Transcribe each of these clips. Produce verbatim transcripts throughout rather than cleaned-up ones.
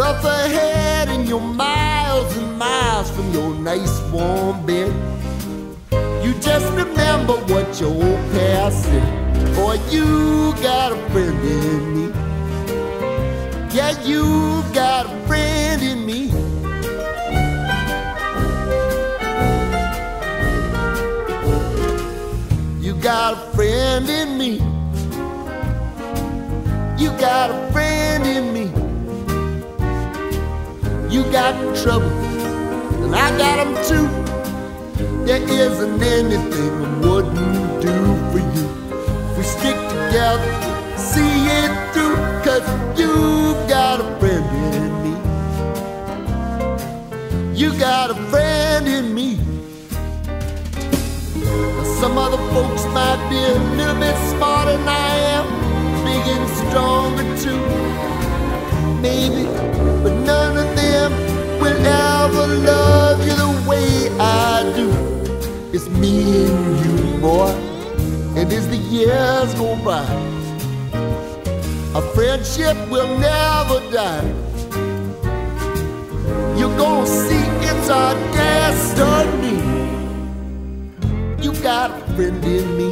rough ahead and you're miles and miles from your nice warm bed. You just remember what your old past said. Boy, you got a friend in me. Yeah, you got a friend in me. You got a friend in me. You got a friend in me. You got trouble, and I got them too. There isn't anything I wouldn't do for you. If we stick together, see it through, 'cause you got a friend in me. You got a friend in me. Now, some other folks might be a little bit smarter than I am, big and stronger too, maybe, but none of them will ever love you the way I do. It's me and you, boy, and as the years go by, our friendship will never die. You're gonna see it's our destiny. You got a friend in me.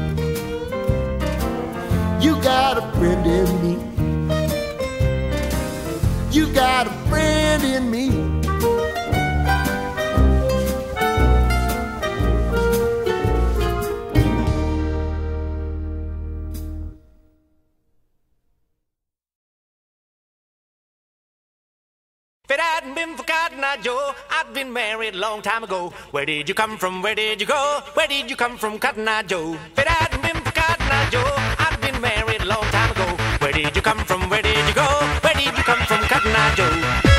You got a friend in me. You got a friend in me. If it hadn't been for Cotton Eye Joe, I'd been married a long time ago. Where did you come from? Where did you go? Where did you come from, Cotton Eye Joe? If it hadn't been for Cotton Eye Joe, I'd been married a long time ago. Where did you come from? Where did you go? Where did you come from, Cotton Eye Joe?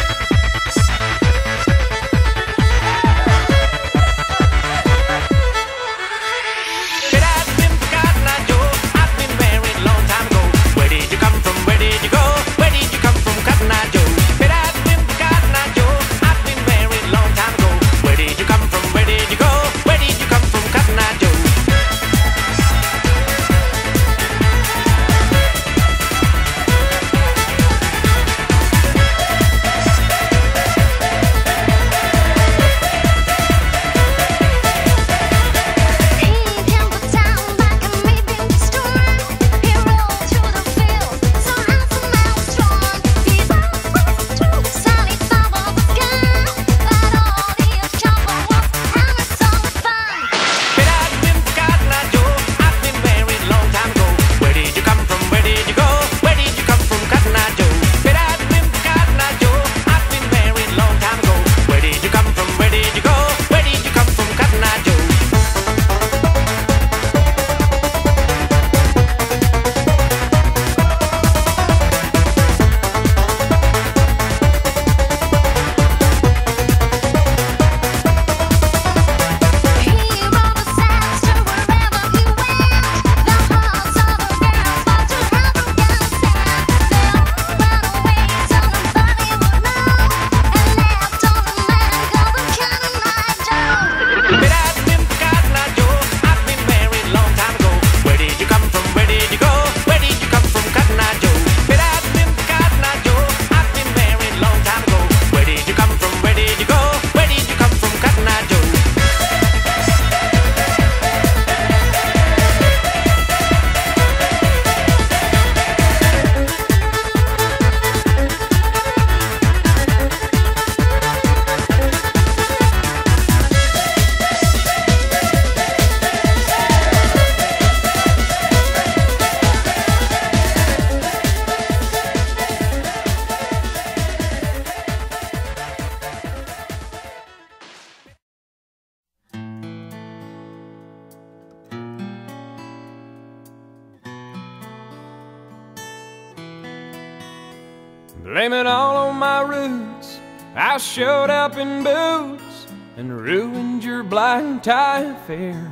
Blame it all on my roots. I showed up in boots and ruined your black tie affair.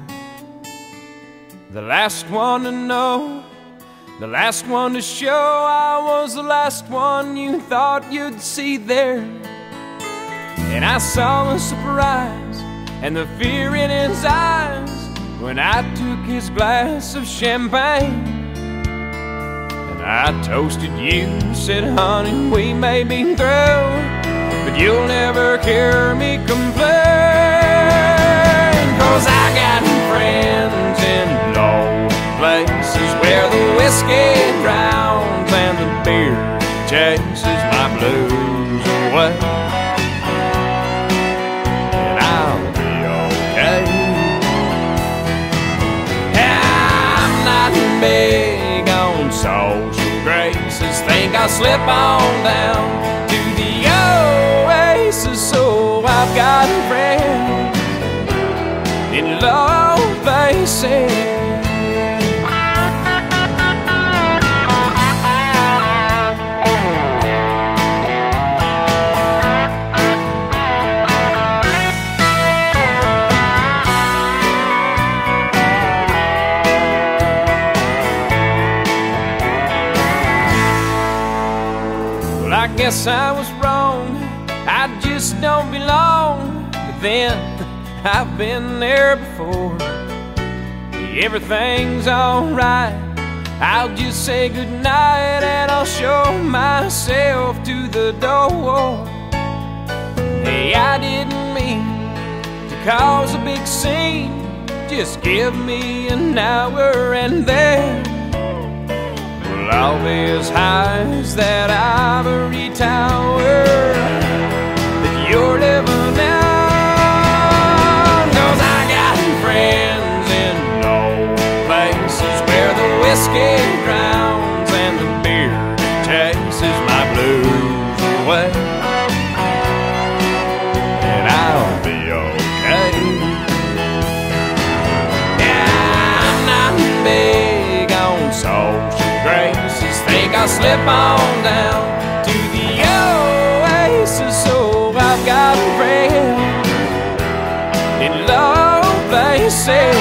The last one to know, the last one to show, I was the last one you thought you'd see there. And I saw the surprise and the fear in his eyes when I took his glass of champagne. And I toasted you, said, honey, we may be through, but you'll never hear me complain. Cause I got friends in low places where the whiskey drowns and the beer chases my blues away. And I'll be okay. I'm not big on social graces. Think I'll slip on down to the oasis. So I've got a friend in low places. Well, I guess I was wrong, I just don't belong. But then I've been there before. Everything's alright, I'll just say goodnight and I'll show myself to the door. Hey, I didn't mean to cause a big scene. Just give me an hour and then, well, I'll be as high as that ivory tower that you're living in. Cause I got friends in low places where the whiskey drowns and the beer chases my blues away. And I'll be okay. Yeah, I'm not big on social graces. Think I'll slip on down to the oasis. So I've got a friend in low places.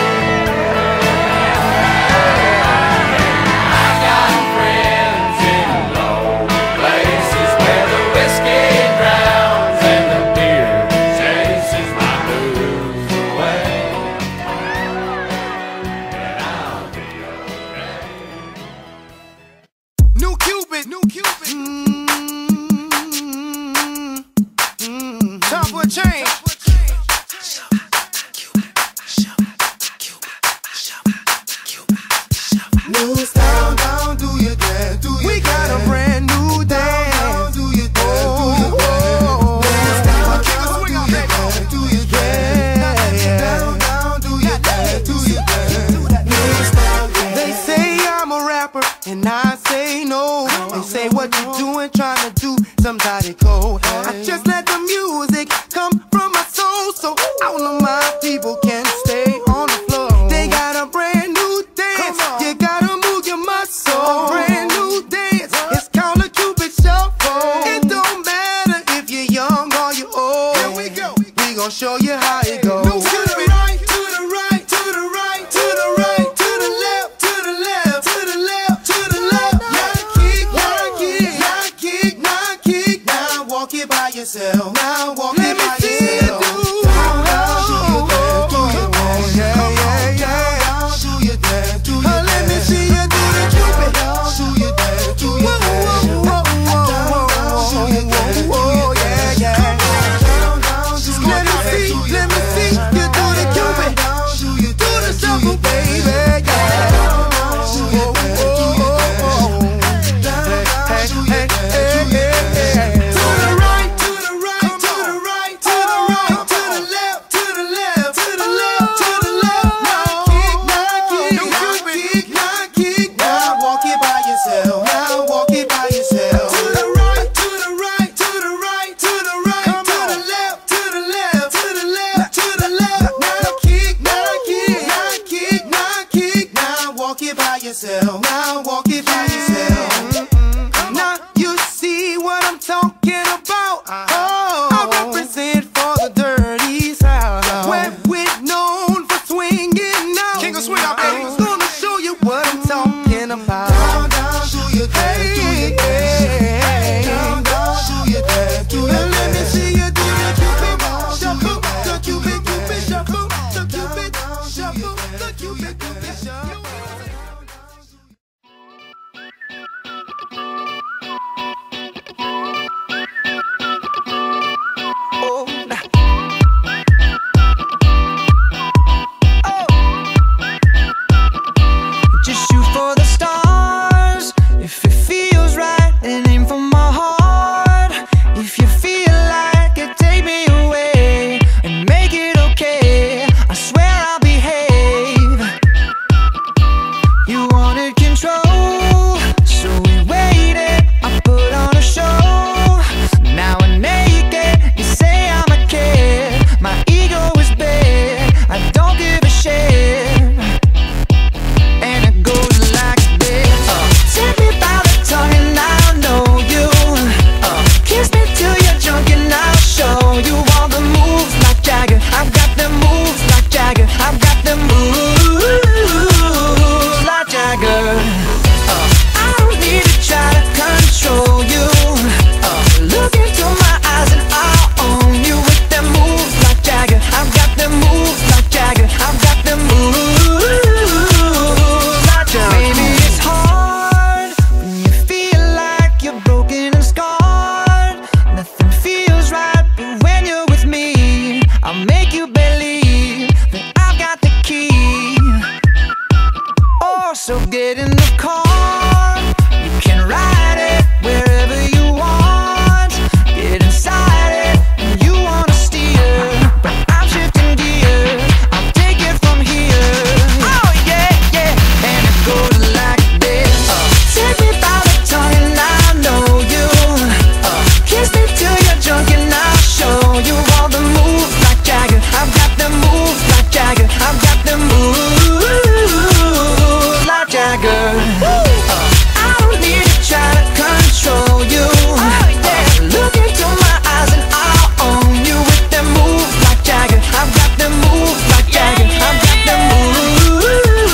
I've got friends in low places where the whiskey drowns and the beer chases my blues away. And I'll be okay. New Cupid, new Cupid. Mm-hmm. Time for a change. New style, down, do your dance, do your We got dance. A brand new dance. Down, do your dance, oh, do your dance. New style, down, do your dance, do your dance. Down, down, do your dance, do your dance. New style, dance. They say I'm a rapper, and I say no. They say what you doing, trying to do somebody cold. I just let the music come from my soul, so all of my people can stay on the floor. They got a brand new dance, you gotta move your muscle. A brand new dance, it's called a Cupid Shuffle. It don't matter if you're young or you're old. Here we go, we gon' show you how it goes. To the right, to the right, to the right, to the right, to the left, to the left, to the left, to the left. Now kick, now kick, now kick, now kick. Now walk it by yourself. Now walk it by yourself. Let me see you do the Cupid. Do your dance, do your dance. Yeah, yeah. Let me see, let me see you do the Cupid. Do the shuffle, baby. Yeah. Hey, hey, hey, hey. To the right, to the right, to the right, to the right, to the left, to the left, to the left, to the left. Now kick, now kick, now kick, now kick. Now walk it by yourself. Now walk it by yourself. To the right, to the right, to the right, to the right, to the left, to the left, to the left, to the left. Now kick, now kick, now kick, now kick. Now walk it by yourself. Now walk it by yourself. Now you see what I'm talking about. Oh, I represent for the dirty South, where we're known for swinging out. King of swing out, baby. I'm gonna show you what I'm talking about. Down, down, do your dance, do your dance. Down, down, do your dance, do your dance. Let me see you do the Cupid Shuffle, the Cupid, Cupid Shuffle, the Cupid Shuffle, the Cupid, Cupid Shuffle. You wanted control, so we waited. I put on a show. Now we're naked. You say I'm a kid. My ego is big. I don't give a shit. And it goes like this. uh, Take me by the tongue and I'll know you. uh, Kiss me till you're drunk and I'll show you all the moves like Jagger. I've got the moves like Jagger. I've got the moves like Jagger. uh, I don't need to try to control you. uh, Look into my eyes and I'll own you with them moves like Jagger. I've got the moves like Jagger. I've got the moves like Jagger. Maybe it's hard when you feel like you're broken and scarred. Nothing feels right, but when you're with me, I'll make you believe that I've got the key. Oh, so get in the car. You can ride it wherever you want. Get inside it when you wanna steer. But I'm shifting gears. I'll take it from here. Oh yeah, yeah. And it goes like this. uh, Take me by the tongue and I'll know you. uh, Kiss me till you're drunk and I'll show you all the moves like Jagger. I've got the moves like Jagger. I've got the moves like Jagger. uh, I don't need to try to control you. uh, Look into my eyes and I'll own you with them moves like Jagger. I've got the moves like Jagger. I've got the moves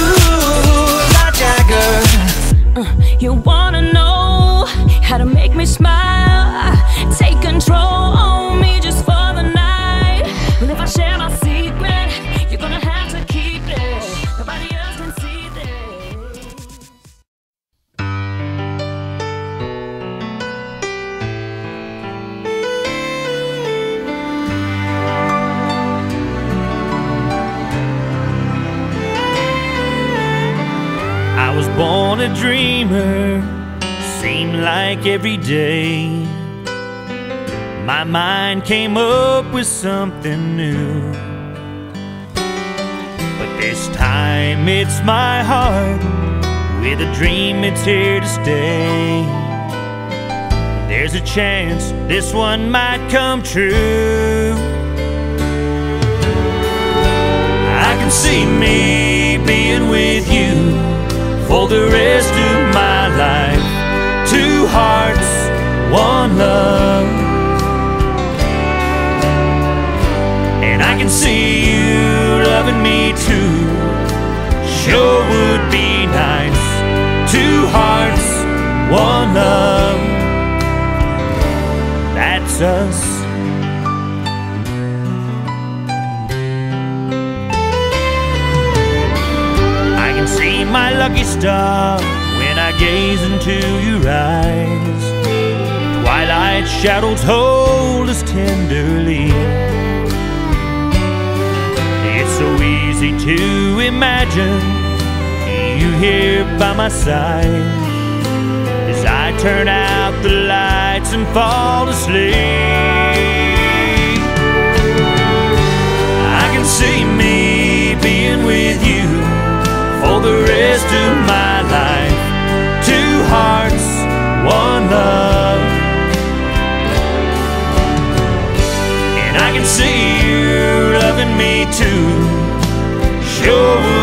like Jagger. You wanna know how to make me smile? Take control on me just for the night. Well, if I share my secret, you're gonna have to keep it. Nobody else can see this. I was born a dreamer, seemed like every day my mind came up with something new. But this time it's my heart with a dream, it's here to stay. There's a chance this one might come true. I can see me being with you for the rest of my life. Two hearts, one love. And I can see you loving me too. Sure would be nice. Two hearts, one love. That's us. I can see my lucky star when I gaze into your eyes. Twilight shadows hold us tenderly. It's so easy to imagine you here by my side as I turn out the lights and fall asleep. I can see me being with you for the rest of my life. Two hearts, one love. And I can see you loving me too. Sure